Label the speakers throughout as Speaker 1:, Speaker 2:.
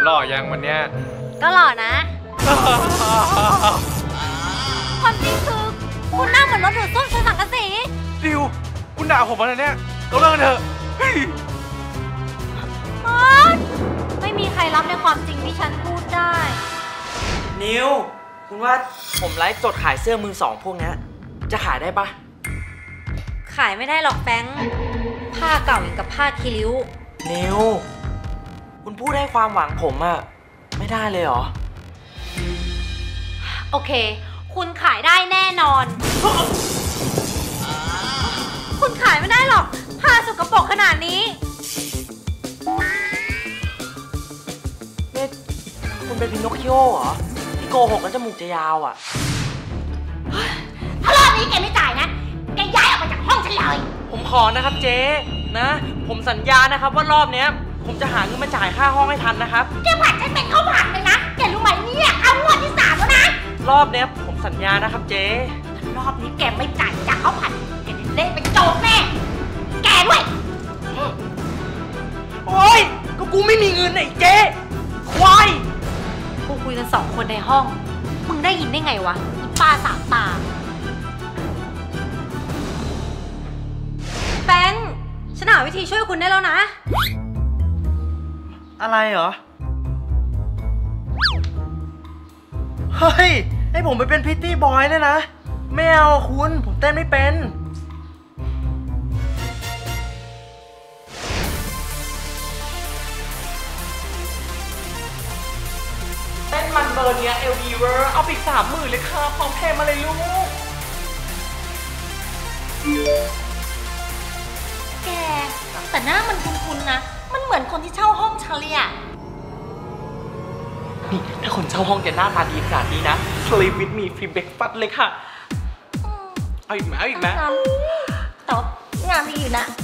Speaker 1: หล่อยังวันเนี้ย
Speaker 2: ก็หล่อนะความจริงคือคุณหน้าเหมือนรถดูดซ่วมชนสังกะสี
Speaker 1: ดิวคุณด่าผมอะไรเนี่ยเราเลิกกันเถอะ
Speaker 2: ไม่มีใครรับในความจริงที่ฉันพูดได้
Speaker 3: นิวคุณว่าผมไลฟ์สดขายเสื้อมือสองพวกนี้จะขายได้ปะ
Speaker 2: ขายไม่ได้หรอกแฟงผ้าเก่าอย่างกับผ้าคีริ้ว
Speaker 3: นิวคุณพูดให้ความหวังผมอะไม่ได้เลยเหรอ
Speaker 2: โอเคคุณขายได้แน่นอนคุณขายไม่ได้หรอกผ้าสกปรกขนาดนี้
Speaker 3: นี่คุณเป็นพินอคคิโอเหรอที่โกหกแล้วจมูกจะยาวอะ
Speaker 2: ถ้ารอบนี้แกไม่จ่ายนะแกย้ายออกไปจากห้องฉันเลย
Speaker 3: ผมขอนะครับเจ๊นะผมสัญญานะครับว่ารอบเนี้ยผมจะหาเงินมาจ่ายค่าห้องให้ทันนะครับ
Speaker 2: แกผัดฉันเป็นข้าวผัดเลยนะแกรู้ไหมเนี่ยเอางวดที่3แล้วนะ
Speaker 3: รอบเนี้ยผมสัญญานะครับเจ๊
Speaker 2: รอบนี้แกไม่จ่ายจากข้าวผัดแกจะเละเป็นโจกแน่แกด้วย
Speaker 3: โอ๊ยก็กูไม่มีเงินไอ้เจ๊ควาย
Speaker 2: กูคุยกัน2 คนในห้องมึงได้ยินได้ไงวะอีป้า3 ตาแป้งฉันหาวิธีช่วยคุณได้แล้วนะ
Speaker 3: อะไรเหรอเฮ้ยให้ผมไปเป็นพิตตี้บอยเลยนะไม่เอาคุณผมเต้นไม่เป็นเต้นมันเบอร์เนี้ยเอลดีเวอร์เอาไป30,000เลยค่ะพร้อมเพย์มาเลยลูก
Speaker 2: แกแต่หน้ามันคุ้นๆนะมันเหมือนคนที่เช่าห้องฉันเลยอะ
Speaker 3: นี่ถ้าคนเช่าห้องจะหน้าตาดีขนาดนี้นะ Sleep with me free breakfast เลยค่ะเอาอีกไหมเอาอีกไหม
Speaker 2: แต่งานดีอยู่นะ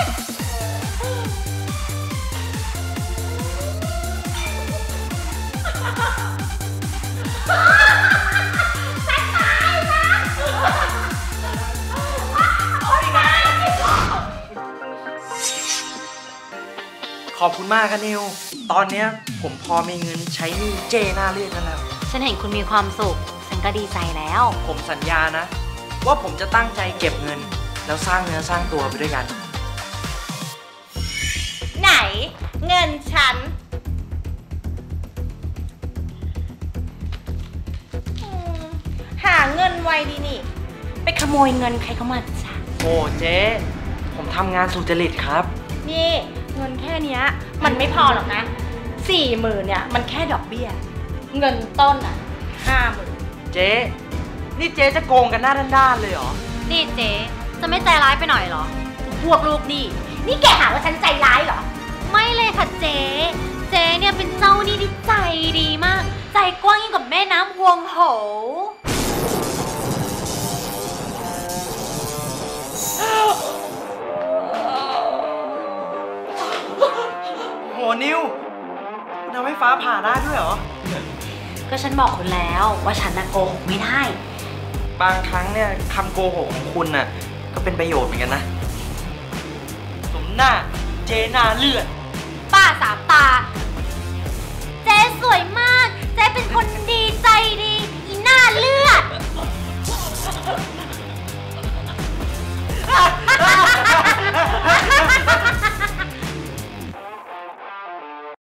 Speaker 3: ขอบคุณมากค่ะนิวตอนเนี้ยผมพอมีเงินใช้หนี้เจน่าเรียกกันแล้ว
Speaker 2: ฉันเห็นคุณมีความสุขฉันก็ดีใจแล้ว
Speaker 3: ผมสัญญานะว่าผมจะตั้งใจเก็บเงินแล้วสร้างเนื้อสร้างตัวไปด้วยกัน
Speaker 2: ไหนเงินฉันหาเงินไวดีนี่ไปขโมยเงินใครเข้ามาจ้ะ
Speaker 3: โอ้เจ๊ผมทำงานสุจริตครับ
Speaker 2: นี่เงินแค่นี้มันไม่พอหรอกนะ40,000เนี่ยมันแค่ดอกเบี้ยเงินต้นอ่ะ50,000
Speaker 3: เจ๊นี่เจ๊จะโกงกันหน้าด้านๆเลยเหรอ
Speaker 2: นี่เจ๊จะไม่ใจร้ายไปหน่อยเหรอพวกลูกนี่แกหาว่าฉันใจร้ายเหรอไม่เลยค่ะเจ๊เนี่ยเป็นเจ้านี่ที่ใจดีมากใจกว้างยิ่งกว่าแม่น้ำฮวงโห
Speaker 3: โหนิวคุณทำให้ฟ้าผ่าได้ด้วยเหรอ
Speaker 2: ก็ฉันบอกคุณแล้วว่าฉันโกหกไม่ได้
Speaker 3: บางครั้งเนี่ยคำโกหกของคุณน่ะก็เป็นประโยชน์เหมือนกันนะสมหน้าเจน่าเลือด
Speaker 2: ป้า3 ตาเจ๊สวยมากเจ๊เป็นคนดีใจดีอีหน้าเลือด